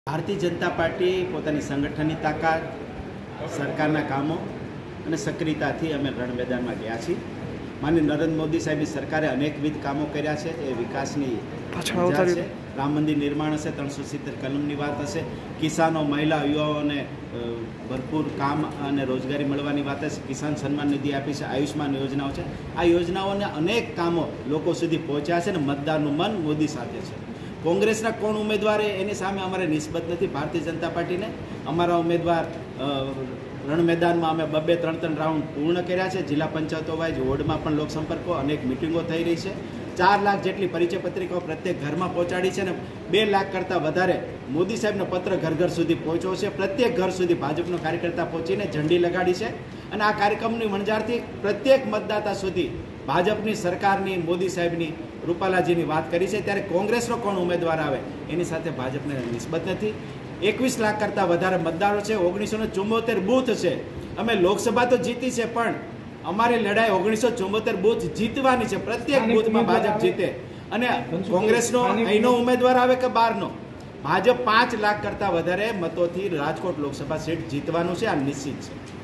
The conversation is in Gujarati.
ભારતીય જનતા પાર્ટી પોતાની સંગઠનની તાકાત, સરકારના કામો અને સક્રિયતાથી અમે રણ મેદાનમાં ગયા છીએ. માનનીય નરેન્દ્ર મોદી સાહેબની સરકારે અનેકવિધ કામો કર્યા છે. એ વિકાસની છે. રામ મંદિર નિર્માણ હશે, 370 કલમની વાત હશે, કિસાનો, મહિલા, યુવાઓને ભરપૂર કામ અને રોજગારી મળવાની વાત હશે, કિસાન સન્માન નિધિ આપી છે, આયુષ્માન યોજનાઓ છે. આ યોજનાઓને અનેક કામો લોકો સુધી પહોંચ્યા છે અને મતદારનું મન મોદી સાથે છે. કોંગ્રેસના કોણ ઉમેદવારે એની સામે અમારે નિસ્બત નથી. ભારતીય જનતા પાર્ટીને અમારા ઉમેદવાર રણ મેદાનમાં અમે 2-3 રાઉન્ડ પૂર્ણ કર્યા છે. જિલ્લા પંચાયતો વાઇઝ વોર્ડમાં પણ લોકસંપર્કો, અનેક મિટિંગો થઈ રહી છે. 4 લાખ જેટલી પરિચય પત્રિકાઓ પ્રત્યેક ઘરમાં પહોંચાડી છે અને 2 લાખ કરતાં વધારે મોદી સાહેબનો પત્ર ઘર ઘર સુધી પહોંચ્યો છે. પ્રત્યેક ઘર સુધી ભાજપનો કાર્યકર્તા પહોંચીને ઝંડી લગાડી છે અને આ કાર્યક્રમની વણઝારથી પ્રત્યેક મતદાતા સુધી ભાજપની સરકારની, મોદી સાહેબની, રૂપાલાજીની વાત કરી છે. ત્યારે કોંગ્રેસનો કોણ ઉમેદવાર આવે એની સાથે ભાજપને નિસ્બત નથી. 21 લાખ કરતાં વધારે મતદારો છે, 1974 બૂથ છે. અમે લોકસભા તો જીતી છે, પણ અમારી લડાઈ 1974 બૂથ જીતવાની છે. પ્રત્યેક બૂથમાં ભાજપ જીતે અને કોંગ્રેસનો અહીંનો ઉમેદવાર આવે કે બહારનો, ભાજપ 5 લાખ કરતાં વધારે મતોથી રાજકોટ લોકસભા સીટ જીતવાનું છે. આ નિશ્ચિત છે.